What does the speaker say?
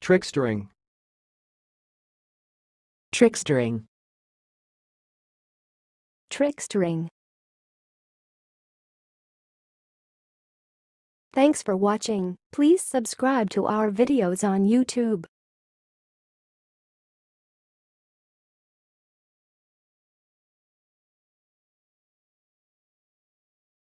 trickstering, trickstering, trickstering. Thanks for watching. Please subscribe to our videos on YouTube.